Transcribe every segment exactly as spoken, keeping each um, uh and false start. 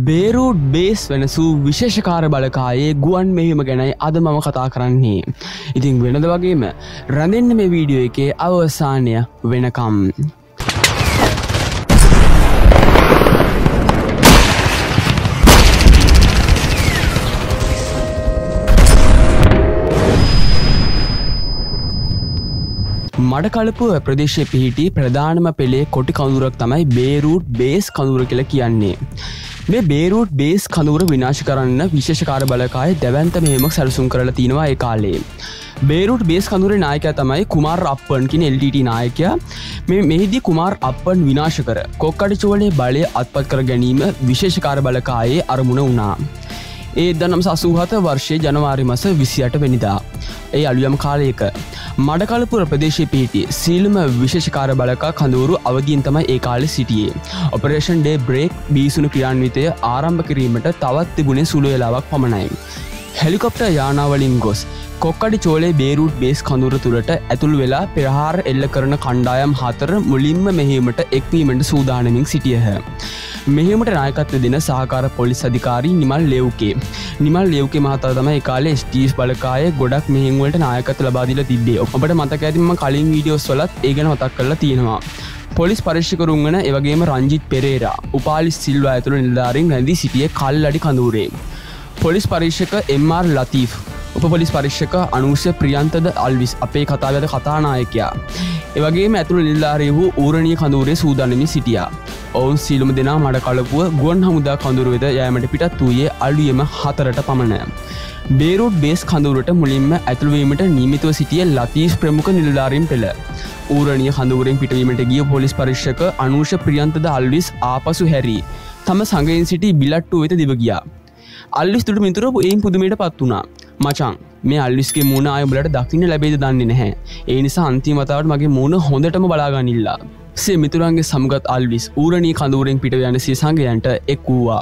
Beirut base වෙනසු විශේෂකාර බලකායේ ගුවන් මෙහිම ගැනයි අද මම කතා කරන්නේ. ඉතින් වෙනද වගේම රැඳෙන්න මේ වීඩියෝ එකේ අවසානය වෙනකම්. මඩකලපුව ප්‍රදේශයේ පිහිටි ප්‍රධානම පෙළේ කොටි කඳුරක් තමයි බේරූට් බේස් කඳුර කියලා කියන්නේ. මේ බේරූට් බේස් කඳුර විනාශ කරන්න විශේෂකාර බලකාය දැවැන්ත මෙහෙමක් සැලසුම් කරලා තිනවා ඒ කාලේ. බේරූට් බේස් කඳුරේ නායකයා තමයි කුමාර් අප්පන් කියන එල් ටී ටී නායකයා. මේ මෙහිදී කුමාර් අප්පන් විනාශ කර කොක්කඩිචෝලේ බලය අත්පත් කර ගැනීම විශේෂකාර බලකායේ අරමුණ වුණා. ඒ දනම්ස අසූහත වර්ෂයේ ජනවාරි මස විසිඅට වෙනිදා. ඒ අලුයම් කාලයක මඩකලපුර ප්‍රදේශයේ පිහිටි සීලම විශේෂකාර බලකා කඳවුරු අවධියෙන් තමයි ඒ කාලේ සිටියේ. ඔපරේෂන් ඩේ බ්‍රේක් බීසුණු ක්‍රියාන්විතය ආරම්භ කිරීමට තවත් තිබුණේ සුළු වේලාවක් පමණයි. හෙලිකොප්ටර් යානාවලින් ගොස් කොක්කඩිචෝලේ බේරූට් බේස් කඳවුර තුළට ඇතුළු වෙලා පෙරහාර එල්ල කරන කණ්ඩායම් හතර මුලින්ම මෙහෙයුමට එක්වීමට සූදානමින් සිටියහ. මෙහෙයුමට නායකත්වය දෙන සහකාර පොලිස් අධිකාරී නිමල් ලේව්කේ. නිමල් ලේව්කේ මහතා තමයි ඒ කාලේ එස් ටී එස් බලකායේ ගොඩක් මෙහෙයුම් වලට නායකත්ව ලබා දීලා තිබ්බේ. ඔබට මතක ඇති මම කලින් වීඩියෝස් වලත් ඒ ගැන මතක් කරලා තියෙනවා. පොලිස් පරීක්ෂකවරුන් වන ඒ වගේම රංජිත් පෙරේරා, උපාලි සිල්වා ඇතුළු නිලධාරීන් රැඳී සිටියේ කල්ලඩි කඳවුරේ. පොලිස් පරීක්ෂක එම් ආර් ලතීෆ්, උප පොලිස් පරීක්ෂක අනුෂ්‍ය ප්‍රියන්තද අල්විස් අපේ කතාවේ කතානායකයා. ඒ වගේම ඇතුළු නිලධාරීහු ඌරණීය කඳවුරේ සූදානමින් සිටියා. ඔවුන් සියලුම දෙනා මඩකලපුව ගුවන් හමුදා කඳවුර වෙත යෑමට පිටත් වූයේ අලුයම හතරට පමණ. බේරූට් බේස් කඳවුරට මුලින්ම ඇතුළුවීමට නියමිතව සිටියේ ලතීෆ් ප්‍රමුඛ නිලධාරීන් පෙළ. ඌරණීය කඳවුරෙන් පිටවීමට ගිය පොලිස් පරීක්ෂක අනුෂ්‍ය ප්‍රියන්තද අල්විස් ආපසු හැරී තම සංගයෙන් සිටි බිලට්ටුව වෙත දිව ගියා. අල්විස් දුටු මිතුරෝ එයින් පුදුමයට පත් වුණා. මචං මේ අල්විස්ගේ මූණ ආය උඹලට දකින්න ලැබෙයිද දන්නේ නැහැ. ඒ නිසා අන්තිම වතාවට මගේ මූණ හොඳටම බලා ගන්නilla. සිය මිතුරන්ගේ සමගත් අල්විස් ඌරණීය කඳවුරෙන් පිට යන සිය සංගයන්ට එක් වූවා.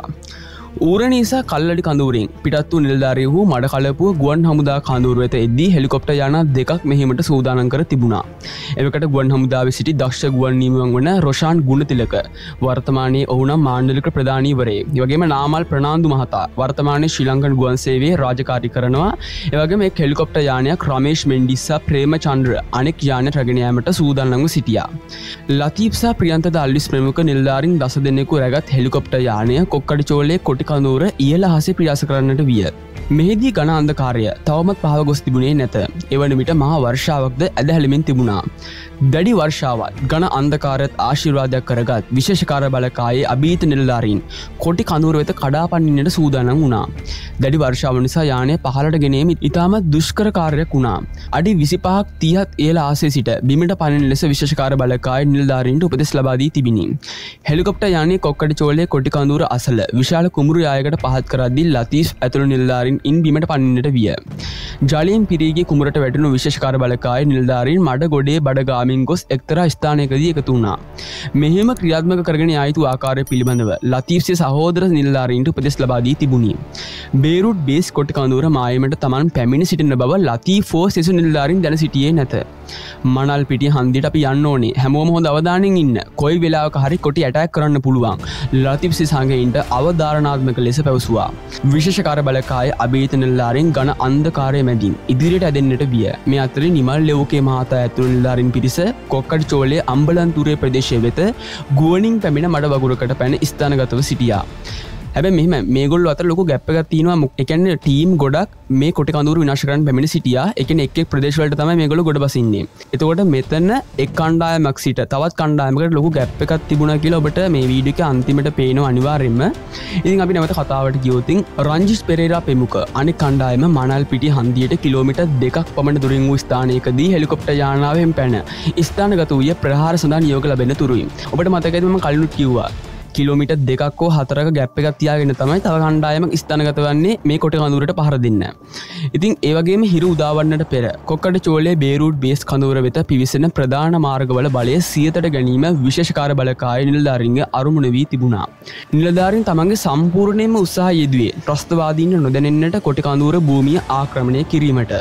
ඌරණීය සහ කල්ලඩි කඳවුරෙන් පිටත් වූ නිලධාරීහු මඩකලපුව ගුවන් හමුදා කඳවුර වෙත එද්දී හෙලිකොප්ටර් යාන දෙකක් මෙහෙයුමට සූදානම් කර තිබුණා. එවකට ගුවන් හමුදාවේ සිටි දක්ෂ ගුවන් නියමුවන් වන රොෂාන් ගුණතිලක වර්තමානයේ ඔහු නම් මාණ්ඩලික ප්‍රධානීවරයෙක්. ඒ වගේම නාමල් ප්‍රනාන්දු මහතා වර්තමානයේ ශ්‍රී ලංකන් ගුවන් සේවයේ රාජකාරී කරනවා. ඒ වගේම එක් හෙලිකොප්ටර් යානයක් රමේෂ් මෙන්ඩිස් සහ ප්‍රේමචන්ද්‍ර අනෙක් යානයට රැගෙන යාමට සූදානම්ව සිටියා. ලතීෆ් සහ ප්‍රියන්තද අල්විස් ප්‍රමුඛ නිලධාරීන් දස දෙනෙකු රැගත් හෙලිකොප්ටර් යානය කොක්කඩිචෝලේ කොටි කඳවුර ඉහළ අහසේ ප්‍රයාස කරන්නට විය. මෙහිදී ඝන අන්ධකාරය තවමත් පහව ගොස් තිබුණේ නැත. එවන විට මහා වර්ෂාවක්ද ඇදහැළෙමින් තිබුණා. දැඩි වර්ෂාවත් ඝන අන්ධකාරයත් ආශිර්වාදයක් කරගත් විශේෂකාර බලකායේ අභීත නිලධාරීන් කොටි කඳවුර වෙත කඩා පනින්නට සූදානම් වුණා. දැඩි වර්ෂාව නිසා යානය පහළට ගෙනීම ඉතාමත් දුෂ්කර කාර්යයක් වුණා. අඩි විසිපහක් තිහක් ඉහළ ආසයේ සිට බිමට පනින ලෙස විශේෂකාර බලකායේ නිලධාරීන්ට උපදෙස් ලබා දී තිබිණි. හෙලිකොප්ටර් යානයේ කොක්කඩිචෝලේ කොටි කඳවුර අසල විශාල කුඹුරු යායකට පහත් කරද්දී ලතීෆ් ඇතුළු නිලධාරීන් ඉන් බිමට පනින්නට විය. ජලයෙන් පිරීගේ කුඹරට වැටුණු විශේෂකාර බලකායේ නිලධාරීන් මඩ ගොඩේ බඩගාමින් ගොස් එක්තරා ස්ථානයකදී එකතු වුණා. මෙහෙම ක්‍රියාත්මක කරගෙන යා යුතු ආකාරය පිළිබඳව ලතීෆ්ගේ සහෝදර නිලධාරීන්ට උපදෙස් ලබා දී තිබුණි. බේරූට් බේස් කොටි කඳවුර මායමට Taman පැමිණ සිටින බව ලතීෆෝ සෙසු නිලධාරීන් දැන සිටියේ නැත. මනල් පිටිය හන්දියට අපි යන්න ඕනේ. හැමෝම හොඳ අවධානයෙන් ඉන්න. කොයි වෙලාවක හරි කොටි ඇටැක් කරන්න පුළුවන්. ලතීෆ්ගේ සංගයන්ට අවධාරණාත්මක ලෙස පැවසුවා. විශේෂකාර බලකායේ අභීත නිලධාරීන් ඝන අන්ධකාරය මැදින් ඉදිරියට ඇදෙන්නට විය. මේ අතරේ නිමල් ලේව්කේ මහතා ඇතුළු නිලධාරීන් පිරිස කොක්කඩිචෝලේ අම්බලන්තුරේ ප්‍රදේශය වෙත ගුවනින් පැමිණ මඩ වගුරකට පැන ස්ථානගතව සිටියා. හැබැයි මෙහෙම මේගොල්ලෝ අතර ලොකු ගැප් එකක් තියෙනවා. ඒ කියන්නේ ටීම් ගොඩක් මේ කොටි කඳවුරු විනාශ කරන්න පැමිණ සිටියා. ඒ කියන්නේ එක් එක් ප්‍රදේශ වලට තමයි මේගොල්ලෝ ගොඩ බසින්නේ. එතකොට මෙතන එක් කණ්ඩායමක් සිට තවත් කණ්ඩායමකට ලොකු ගැප් එකක් තිබුණා කියලා ඔබට මේ වීඩියෝ එකේ අන්තිමට පේනවා අනිවාර්යයෙන්ම. ඉතින් අපි නැවත කතාවට ගියොත් රංජිත් පෙරේරා ප්‍රමුඛ අනෙක් කණ්ඩායම මනල් පිටිය හන්දියට කිලෝමීටර් දෙකක් පමණ දුරින් වූ ස්ථානයකදී හෙලිකොප්ටර් යානාවෙන් පැන ස්ථානගත වූයේ ප්‍රහාර සඳහා නියෝග ලැබෙන තුරුයි. ඔබට මතකයිද මම කලිනුත් කිව්වා කිලෝමීටර් දෙකක් හෝ හතරක ගැප් එකක් තියාගෙන තමයි තව කණ්ඩායමක් ස්ථානගත වන්නේ මේ කොටි කඳවුරට පහර දෙන්න. ඉතින් ඒ වගේම හිරු උදාවන්නට පෙර කොක්කඩිචෝලේ බේරූට් බේස් කඳවුර වෙත පිවිසෙන ප්‍රධාන මාර්ගවල බලය සියයට ගැනීම විශේෂකාර බලකායේ නිලධාරීන්ගේ අරමුණ වී තිබුණා. නිලධාරීන් තමන්ගේ සම්පූර්ණයෙන්ම උත්සාහය යෙදුවේ ත්‍රස්තවාදීන් නොදැනෙන්නට කොටි කඳවුර භූමිය ආක්‍රමණය කිරීමට.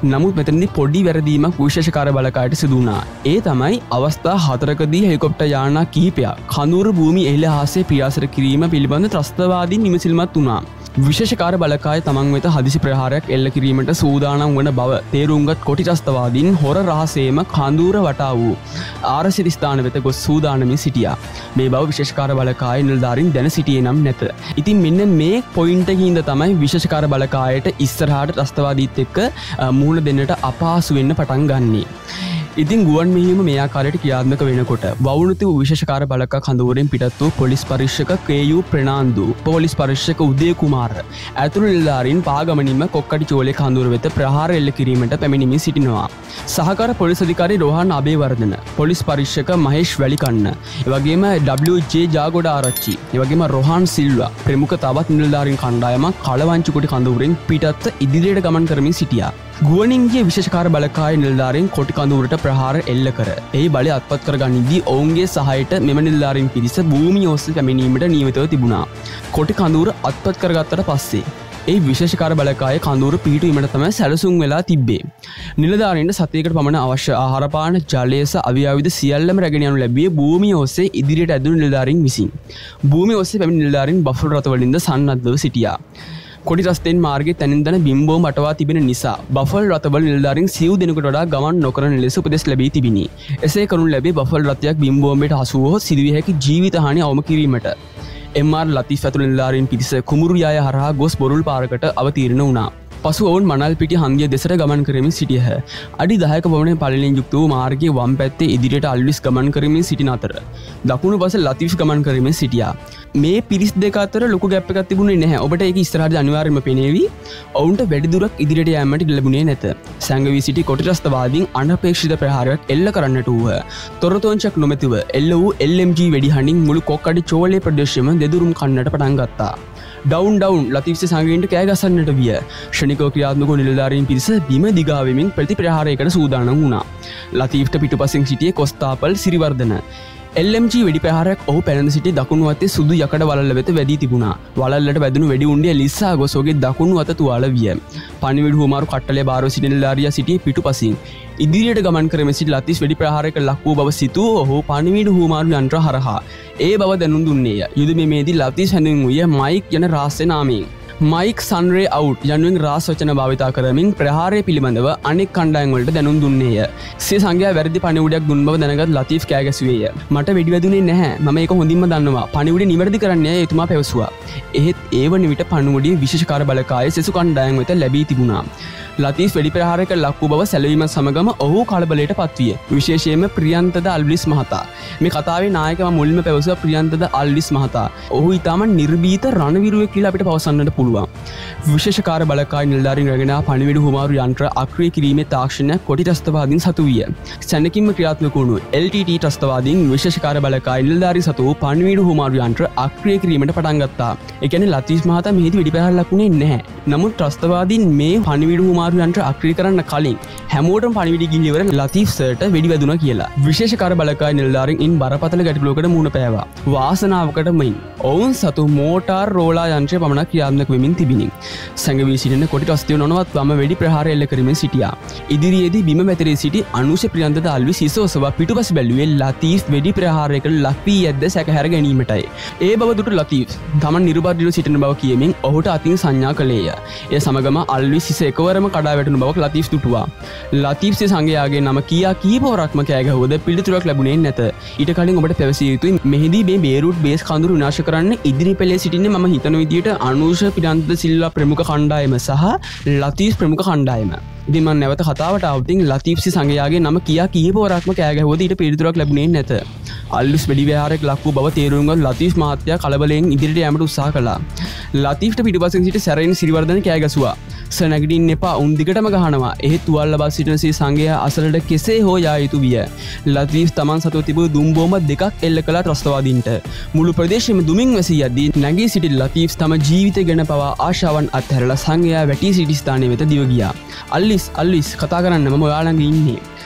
නමුත් මෙතනදී පොඩි වැරදීමක් විශේෂකාර බලකායට සිදු වුණා. ඒ තමයි අවස්ථා හතරකදී හෙලිකොප්ටර් යානා කිහිපයක් කඳවුර භූමි එල්ල හාසේ පියාසර කිරීම පිළිබඳ ත්‍රස්තවාදීන් විමසිලිමත් වුණා. විශේෂකාර බලකාය තමන් වෙත හදිසි ප්‍රහාරයක් එල්ල කිරීමට සූදානම් වන බව තේරුම්ගත් කොටි ත්‍රස්තවාදීන් හොර රහසේම කඳවුර වටා වූ ආරසිත ස්ථාන වෙත ගොස් සූදානමින් සිටියා. මේ බව විශේෂකාර බලකාය නිලධාරීන් දැන සිටියේ නම් නැත. ඉතින් මෙන්න මේ පොයින්ට් එකකින්ද තමයි විශේෂකාර බලකායට ඉස්සරහට ත්‍රස්තවාදීත් එක්ක මුහුණ දෙන්නට අපහසු වෙන්න පටන් ගන්නේ. ඉතින් ගුවන් මෙහිම මේ ආකාරයට ක්‍රියාත්මක වෙනකොට වවුනතු විශේෂකාර බලක කඳවුරෙන් පිටත් වූ පොලිස් පරීක්ෂක කේ.යූ ප්‍රනාන්දු, පොලිස් පරීක්ෂක උදේ කුමාර ඇතුළු නිලධාරීන් පාගමනින්ම කොක්කඩි චෝලේ කඳවුර වෙත ප්‍රහාර එල්ල කිරීමට පැමිණිමින් සිටිනවා. සහකාර පොලිස් අධිකාරී රෝහන් අබේවර්ධන, පොලිස් පරීක්ෂක මහේෂ් වැලිකන්න, එවැගේම ඩබ්ලිව්.ජේ ජාගොඩ ආරච්චි, එවැගේම රොහාන් සිල්වා ප්‍රමුඛ තවත් නිලධාරීන් කණ්ඩායමක් කලවංචිකුටි කඳවුරෙන් පිටත් ඉදිරියට ගමන් කරමින් සිටියා. ගුවනින්ගේ විශේෂකාර බලකාය නිලධාරීන් කොටි කඳවුරට ප්‍රහාර එල්ල කර එහි බලය අත්පත් කරගනිද්දී ඔවුන්ගේ සහයට මෙම නිලධාරීන් පිරිස භූමිය ඔස්සේ පැමිණීමට නියමිතව තිබුණා. කොටි කඳවුර අත්පත් කරගත්තට පස්සේ ඒ විශේෂකාර බලකාය කඳවුර පිහිටුවීමට තමයි සැලසුම් වෙලා තිබ්බේ. නිලධාරීන්ට සතියකට පමණ අවශ්‍ය ආහාර පාන, ජලය සහ අවියාවිද සියල්ලම රැගෙන යනු ලැබියේ භූමිය ඔස්සේ ඉදිරියට ඇදුණු නිලධාරීන් විසින්. භූමිය ඔස්සේ පැමිණි නිලධාරීන් බෆල් රථවලින්ද සන්නද්ධව සිටියා. කොටි රස්තෙන් මාර්ගයේ තනින් තන බිම්බෝම් අටවා තිබෙන නිසා බෆල් රථවල නිලධාරීන් සිව් දෙනෙකුට වඩා ගමන් නොකරන ලෙස උපදෙස් ලැබී තිබිනි. එසේ කරනු ලැබේ බෆල් රථයක් බිම්බෝම්බයට හසු වූ සිදුවිය හැකි ජීවිත හානිය අවම කිරීමට. එම්.ආර්. ලතීෆ් ඇතුළු නිලධාරීන් පිරිස කුමුරු යාය හරහා ගොස් බොරුල් පාරකට අවතීර්ණ වුණා. පසු ඔවුන් මනල් පිටි හන්දිය දෙසට ගමන් කරමින් සිටියහ. අඩි දහයක පමණ පළලෙන් යුක්ත වූ මාර්ගයේ වම් පැත්තේ ඉදිරියට අල්විස් ගමන් කරමින් සිටින අතර දකුණු පස ලතීෆ් ගමන් කරමින් සිටියා. මේ පිරිස් දෙක අතර ලොකු ගැප් එකක් තිබුණේ නැහැ. ඔබට ඒක ඉස්සරහට අනිවාර්යයෙන්ම පෙනේවි. ඔවුන්ට වැඩි දුරක් ඉදිරියට යෑමට ලැබුණේ නැත. සැඟවී සිටි කොටි ත්‍රස්තවාදීන් අනපේක්ෂිත ප්‍රහාරයක් එල්ල කරන්නට වූහ. තොරතෝංචක් නොමැතිව එල්ල වූ එල් එම් ජී වෙඩිහඬින් මුළු කොක්කඩි චෝලේ ප්‍රදේශයම දෙදුරුම් කන්නට පටන් ගත්තා. ඩවුන් ඩවුන් ලතීෆ්සේ සංගීන්ට කෑ ගසන්නට විය. ක්ෂණිකව ක්‍රියාත්මක වූ නිලධාරීන් පිරිස බිම දිගා වෙමින් ප්‍රතිප්‍රහාරයකට සූදානම් වුණා. ලතීෆ්ට පිටුපසින් සිටියේ කොස්තාපල් සිරිවර්ධන. එල් එම් ජී වෙඩි ප්‍රහාරයක් ඔහු පැනන සිටි දකුණු අතේ සුදු යකඩ වලල්ල වෙත වැදී තිබුණා. වලල්ලට වැදුණු වෙඩි උණ්ඩිය ලිස්සා ගොස් ඔහුගේ දකුණු අත තුවාල විය. පණිවිඩ හුවමාරු කට්ටලේ බාරව සිටින නිලධාරියා සිටියේ පිටුපසින්. ඉදිරියට ගමන් කරමින් සිටි ලතීෆ් වෙඩි ප්‍රහාරයක ලක් වූ බව සිතූ ඔහු පණිවිඩ හුවමාරු යන්ත්‍ර හරහා ඒ බව දැනුම් දුන්නේය. යුදමේදී ලතීෆ් හැඳින්වුවේ මයික් යන රහස්‍ය නාමයෙන්. මයික් සන්රේ අවුට් යනුවෙන් රාස් වචන භාවිතා කරමින් ප්‍රහාරය පිළිබඳව අනෙක් කණ්ඩායම් වලට දැනුම් දුන්නේය. සිය සංඝයා වැරදි පණිවුඩයක් දුන් බව දැනගත් ලතීෆ් කෑ ගැසුවේය. මට වෙඩි වැදුනේ නැහැ. මම ඒක හොඳින්ම දන්නවා. පණිවුඩය නිවැරදි කරන්නයි එතුමා පැවසුවා. එහෙත් ඒ වන විට පණිවුඩය විශේෂකාර බලකායේ සෙසු කණ්ඩායම් වෙත ලැබී තිබුණා. ලතීෆ් වෙඩි ප්‍රහාරයක ලක් වූ බව සැලවීමත් සමගම ඔහු කලබලයට පත්විය. විශේෂයෙන්ම ප්‍රියන්තද අල්විස් මහතා. මේ කතාවේ නායකව මුලින්ම පැවසුවා ප්‍රියන්තද අල්විස් මහතා. ඔහු ඊටම නිර්භීත රණවිරුවෙක් කියලා අපිට පවසන්නට පුළුවන්. විශේෂකාර බලකාය නිලධාරීන් රැගෙන පණිවිඩ හුවමාරු යන්ත්‍ර අක්‍රිය කිරීමේ තාක්ෂණයක් කොටි ත්‍රස්තවාදීන් සතු විය. සැනකින්ම ක්‍රියාත්මක වුණු එල් ටී ටී ත්‍රස්තවාදීන් විශේෂකාර බලකාය නිලධාරී සතු වූ පණිවිඩ හුවමාරු යන්ත්‍ර අක්‍රිය කිරීමට පටන් ගත්තා. ඒ කියන්නේ ලතීෆ් මහතා මෙහිදී වෙඩි ප්‍රහාර ලකුණේ නැහැ. නමුත් ත්‍රස්තවාදීන් මේ පණිවිඩ හුවමාරු යන්ත්‍ර අක්‍රිය කරන්න කලින් හැමෝටම පණිවිඩ ගිහින් ඉවර ලතීෆ් සර්ට වෙඩි වැදුණා කියලා. විශේෂකාර බලකාය නිලධාරීන් ඉන් බරපතල ගැටලුවකට මුහුණ පෑවා. වාසනාවකට මෙන් ඔවුන් සතු මෝටාර් රෝලා යන්ත්‍රය පමණක් ක්‍රියාත්මක වෙමින් තිබිණි. සැඟවී සිටින කොටි ත්‍රස්තයෝ නොනවත්වම වෙඩි ප්‍රහාර එල්ල කරමින් සිටියා. ඉදිරියේදී බිම වැතිරී සිටි අනුෂ ප්‍රියන්තද අල්විස් හිසෝසවා පිටුපස බැලුවේ ලතීෆ් වෙඩි ප්‍රහාරයකට ලක් වී ඇද්ද සැකහැර ගැනීමටයි. ඒ බව දුටු ලතීෆ් තමන් නිර්බද්ධව සිටින බව කියමින් ඔහුට අතින් සංඥා කළේය. එය සමගම අල්විස් හිස එකවරම කඩා වැටුණු බවක් ලතීෆ් දුටුවා. ලතීෆ්සේ සංඝයාගේ නම කියා කීපවරක්ම කෑ ගැහුවද පිළිතුරක් ලැබුණේ නැත. ඊට කලින් ඔබට පැවසිය යුතුයි මෙහිදී මේ බේරූට් බේස් කඳුරු විනාශ කරන්න ඉදිරි පෙළේ සිටින්නේ මම හිතන විදියට අනුෂ ප්‍රියන්තද සිල්වා ප්‍රමුඛ කණ්ඩායම සහ ලතීෆ් ප්‍රමුඛ කණ්ඩායම. ඉතින් මම නැවත කතාවට ආවොත් ලතීෆ්සේ සංඝයාගේ නම කියා කීපවරක්ම කෑ ගැහුවද ඊට පිළිතුරක් ලැබුණේ නැත. අල්විස් වෙඩි ප්‍රහාරයක් ලක් වූ බව තේරුම්ගත් ලතීෆ් මහත්තයා කලබලයෙන් ඉදිරියට යෑමට උත්සාහ කළා. ලතීෆ්ට පිටුපසින් සිටි සැරෙන් සිරිවර්ධන කෑ ගැසුවා. "සර් නැගිටින්න එපා. උන් දිගටම ගහනවා." එහෙත් තුවාල ලබා සිටින සී සංඝයා අසලට කෙසේ හෝ යා යුතු විය. ලතීෆ් තමන් සතුව තිබූ දුම් බෝම්බ දෙකක් එල්ල කළා ත්‍රස්තවාදීන්ට. මුළු ප්‍රදේශෙම දුමින් වැසී යද්දී නැගී සිටි ලතීෆ් තම ජීවිතය ගැන පවා ආශාවන් අත්හැරලා සංඝයා වැටී සිටි ස්ථානය වෙත දිව ගියා. "අල්විස් අල්විස් කතා කරන්න මම ඔයාලඟ ඉන්නේ."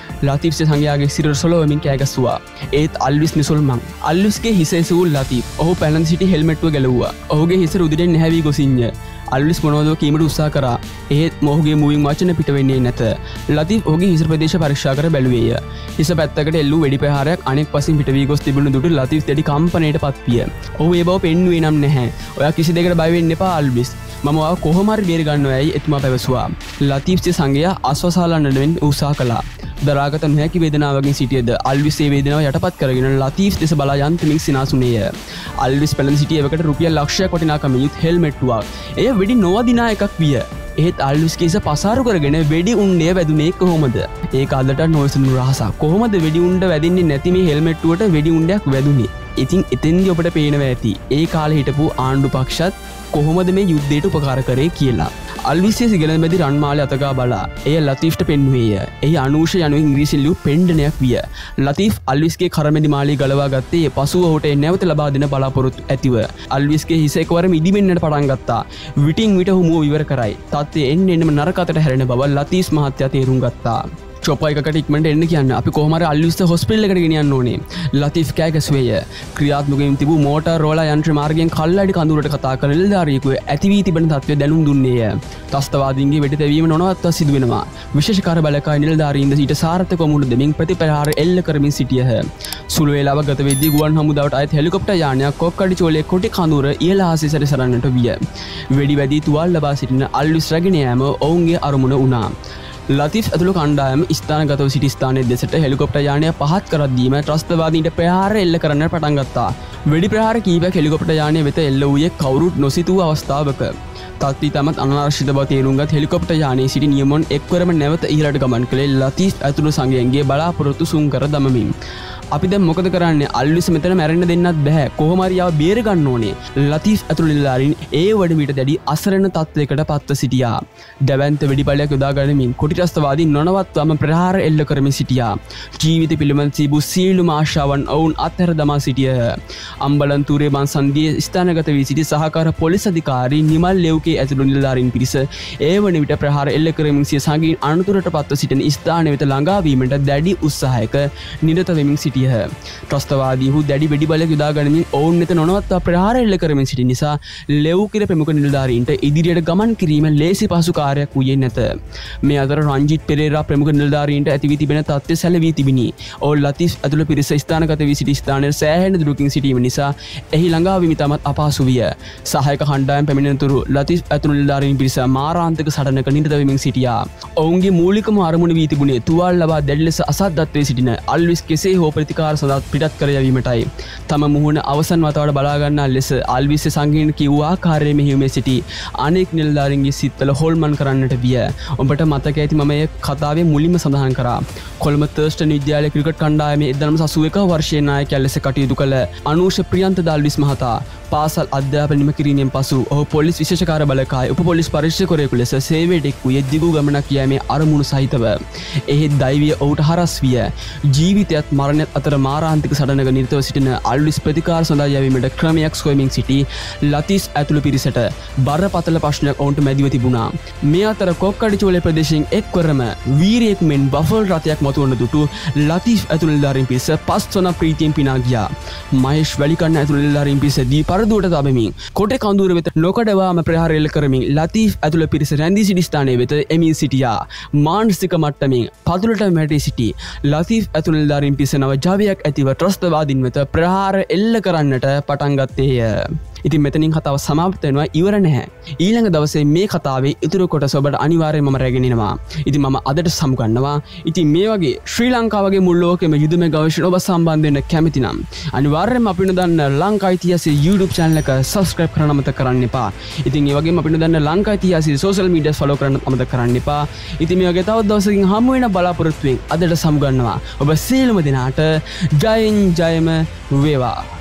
ලතිෆ්ගේ සංඝයාගේ සිරුර සොලවමින් කෑ ගැස්සුවා. ඒත් අල්විස් නිසල්මන්. අල්විස්ගේ හිස එසවූ ලතිෆ් ඔහු පැලඳ සිටි හෙල්මට්ටුව ගැලවුවා. ඔහුගේ හිස රුධිරෙන් නැහැවී ගොසින්ය. අල්විස් මොනවදෝ කීමට උත්සාහ කරා. ඒත් මොහුගේ මුවින් වචන පිට වෙන්නේ නැත. ලතිෆ් ඔහුගේ හිස ප්‍රදේශ පරීක්ෂා කර බැලුවේය. හිස පැත්තකට එල්ලූ වෙඩි ප්‍රහාරයක් අනෙක් පසින් පිට වී ගොස් තිබුණු දුටු ලතිෆ් දෙඩි කම්පනයට පත්විය. ඔහු ඒ බව පෙන්වුවේ නම් නැහැ. ඔයා කිසි දෙයකට බය වෙන්න එපා අල්විස්. මම ඔයාව කොහොම හරි බේර ගන්නවයි එතුමා පැවසුවා. ලතිෆ්ගේ සංඝයා අස්වසාලන්නට වෙන්න උත්සාහ කළා. දරාගත නොහැකි වේදනාවකින් සිටියද අල්විස් ඒ වේදනාව යටපත් කරගෙන ලතිෆ් දෙස බලා යන්තමින් සිනාසුනේය. අල්විස් පැලඳ සිටි එවකට රුපියල් ලක්ෂයක් වටිනාකමින් යුත් හෙල්මට්ටුවක්. එය වෙඩි නොවදිනා එකක් විය. ඒත් අල්විස්ගේ හිස පසාරු කරගෙන වෙඩි උණ්ඩය වැදුනේ කොහොමද? ඒක අදට නොවිසඳුණු රහසක්. කොහොමද වෙඩි උණ්ඩ වැදින්නේ නැති මේ හෙල්මට්ටුවට වෙඩි උණ්ඩයක් වැදුනේ? ඉතින් එතෙන්දී ඔබට පේනවා ඇති ඒ කාලේ හිටපු ආණ්ඩු පක්ෂත් කොහොමද මේ යුද්ධයට උපකාර කරේ කියලා. අල්විස්ගේ සිගලන මැදි රන්මාලේ අතගා බලා එය ලතිෆ්ට පෙන්වුවේය. එහි අනූෂ යනුවෙන් ඉංග්‍රීසියෙන් ලියූ පෙන්ඩනයක් විය. ලතිෆ් අල්විස්ගේ කරමැදි මාලේ ගලවා ගත්තේ පසුව ඔහුට නැවත ලබා දෙන බලාපොරොත්තු ඇතිව. අල්විස්ගේ හිස එකවරම ඉදිමෙන්නට පටන් ගත්තා. විටින් විට ඔහු මුව විවර කරයි. තත්ත්වය එන්න එන්නම නරක අතට හැරෙන බව ලතිෆ් මහත්තයා තේරුම් ගත්තා. චොප්ප එකකට ඉක්මනට එන්න කියන්න. අපි කොහොම හරි අල්විස්ව හොස්පිටල් එකට ගෙනියන්න ඕනේ. ලතිෆ් කෑ ගැසුවේය. ක්‍රියාත්මකව තිබූ මෝටාර් රෝලා යන්ත්‍ර මාර්ගයෙන් කල්ලාඩි කඳුරට කතා කරන නිලධාරියෙකු ඇති වී තිබෙන තත්ත්වය දැනුම් දුන්නේය. ත්‍රස්තවාදීන්ගේ වෙඩි තැබීම නොනවත්වා සිදු වෙනවා. විශේෂ කාර්ය බලකාය නිලධාරීන්ද ඊට සාර්ථකව මුහුණ දෙමින් ප්‍රතිප්‍රහාර එල්ල කරමින් සිටියහ. සුළු වේලාවක් ගත වෙද්දී ගුවන් හමුදාවට අයත් හෙලිකොප්ටර් යානයක් කොක්කඩි චෝලයේ කොටි කඳුර ඉහළ ආසෙ සැරිසරන්නට විය. වෙඩි වැදී තුවාල ලබා සිටින අල්විස් රැගෙන යෑම ඔවුන්ගේ අරමුණ වුණා. ලතිෆ් ඇතුළු කණ්ඩායම ස්ථානගතව සිටි ස්ථානයේ දෙසට හෙලිකොප්ටර් යානය පහත් කර දීම ත්‍රස්තවාදීන්ට ප්‍රහාර එල්ල කරන්න පටන් ගත්තා. වෙඩි ප්‍රහාර කීපයක් හෙලිකොප්ටර් යානය වෙත එල්ල වූයේ කවුරුත් නොසිතූ අවස්ථාවක. තත්ත්වය තමත් අනාරක්ෂිත බව තේරුම්ගත් හෙලිකොප්ටර් යානයේ සිටි නියමොන් එක්වරම නැවත ඉහළට ගමන් කළේ ලතිෆ් ඇතුළු සංඝයන්ගේ බලාපොරොත්තු සුන් කර දමමින්. අපි දැන් මොකද කරන්නේ? අල්විස් මෙතන මැරෙන්න දෙන්නත් බෑ. කොහොම හරි ආව බේර ගන්න ඕනේ. ලතිෆ් ඇතුළු නිලධාරීන් ඒ වඩ විට දැඩි අසරණ තත්ත්වයකට පත්ව සිටියා. දැවැන්ත වෙඩිපළයක් යොදා ගනිමින් කොටි ත්‍රස්තවාදීන් නොනවත්වම ප්‍රහාර එල්ල කරමින් සිටියා. ජීවිත පිළිබඳ තිබූ සියලුම ආශාවන් ඔවුන් අත්හැර දමා සිටියහ. අම්බලන්තූරේ බන්සන්දියේ ස්ථානගත වී සිටි සහකාර පොලිස් අධිකාරී නිමල් ලෙව්කේ ඇතුළු නිලධාරීන් පිරිස ඒ වන විට ප්‍රහාර එල්ල කරමින් සිය සංගීන් අනතුරට පත්ව සිටින ස්ථානය වෙත ළඟා වීමට දැඩි උත්සාහයක නිරත වෙමින් සිටියා. ත්‍රස්තවාදීහු දැඩි වෙඩි බලයක් යොදා ගනිමින් ඔවුන් වෙත නොනවත්වා ප්‍රහාර එල්ල කරමින් සිටි නිසා ලෙව්කිර ප්‍රමුඛ නිලධාරීන්ට ඉදිරියට ගමන් කිරීම ලේසි පහසු කාර්යයක් වූයේ නැත. මේ අතර රංජිත් පෙරේරා ප්‍රමුඛ නිලධාරීන්ට ඇති වී තිබෙන තත්ත්වය සැලවී තිබිනි. ඔවුන් ලතිෆ් ඇතුළු පිරිස ස්ථානගත වී සිටි ස්ථානයේ සෑහෙන දුරකින් සිටීම නිසා එහි ළඟා වීම ඉතාමත් අපහසු විය. සහායක කණ්ඩායම් පැමිණෙනතුරු ලතිෆ් ඇතුළු නිලධාරීන් පිරිස මාරාන්තික සටනක නිරත වෙමින් සිටියා. ඔවුන්ගේ මූලිකම අරමුණ වී තිබුණේ තුවාල ලබා දැඩි ලෙස අසාධ්‍යත්වයේ සිටින අල්විස් කෙසේ හෝ ප්‍රතිකාර සඳහා පිටත් කර යැවීමටයි. තම මුහුණ අවසන් වතාවට බලා ගන්නා ලෙස අල්විස්ගේ සංගීන කිව්ව ආකාරයේ මෙහිමේ සිටි අනෙක් නිලධාරීන්ගේ සිත්වල හොල්මන් කරන්නට විය. ඔබට මතක ඇති මම මේ කතාවේ මුලින්ම සඳහන් කරා. කොළඹ තර්ස්ටන් විද්‍යාලයේ ක්‍රිකට් කණ්ඩායමේ එක්දහස් අසූ එක වර්ෂයේ නායකයා ලෙස කටයුතු කළ අනූෂ ප්‍රියන්ත දාල්විස් මහතා පාසල් අධ්‍යාපන නිම කිරීමෙන් පසු ඔහු පොලිස් විශේෂ කාර්ය බලකාය උප පොලිස් පරීක්ෂකවරයෙකු ලෙස සේවයට එක් වූයේ දිගු ගමනක් යෑමේ අරමුණු සහිතව. එහෙත් දෛවය ඔහුට හරස් විය. ජීවිතයත් මරණයත් අතර මාරාන්තික සටනක නිරතව සිටින අල්විස් ප්‍රතිකාර සඳහා යැවීමට ක්‍රමයක් සොයමින් සිටි ලතිෆ් ඇතුළු පිරිසට බරපතල ප්‍රශ්නයක් ඔවුන්ට මැදිව තිබුණා. මේ අතර කොක්කඩිචෝලේ ප්‍රදේශයෙන් එක්වරම වීරයෙකු මෙන් බෆල් රථයක් මතුවන දුටු ලතිෆ් ඇතුළු නිලධාරීන් පිරිස පස්වන ප්‍රීතියෙන් පිනා ගියා. මහේෂ් වැලිකන්න ඇතුළු නිලධාරීන් පිරිස දී පරදුවට තබමින් කොටේ කඳුර වෙත නොකඩවාම ප්‍රහාර එල්ල කරමින් ලතිෆ් ඇතුළු පිරිස රැඳී සිටි ස්ථානයේ වෙත එමින් සිටියා. මානසික මට්ටමින් පතුලට වැටී සිටි ලතිෆ් ඇතුළු නිලධාරීන් පිරිස නව ජවයක් ඇතිව ත්‍රස්තවාදීන් වෙත ප්‍රහාර එල්ල කරන්නට පටන් ගත්තේය. ඉතින් මෙතනින් කතාව සමාප්ත වෙනවා, ඉවර නැහැ. ඊළඟ දවසේ මේ කතාවේ ඉතුරු කොටස ඔබට අනිවාර්යයෙන්ම මම රැගෙන එනවා. ඉතින් මම අදට සමුගන්නවා. ඉතින් මේ වගේ ශ්‍රී ලංකාවගේ මුල් ලෝකෙම යුදමය ගවේෂණ ඔබ සම්බන්ධ වෙන්න කැමති නම් අනිවාර්යයෙන්ම අපිට දන්න ලංකා ඉතිහාසයේ YouTube channel එක subscribe කරන්න අමතක කරන්න එපා. ඉතින් ඒ වගේම අපිට දන්න ලංකා ඉතිහාසයේ social media follow කරන්න අමතක කරන්න එපා. ඉතින් මේ වගේ තවත් දවසකින් හමු වෙන බලාපොරොත්තු වෙමින් අදට සමුගන්නවා. ඔබ සියලුම දෙනාට ජයෙන් ජයම වේවා.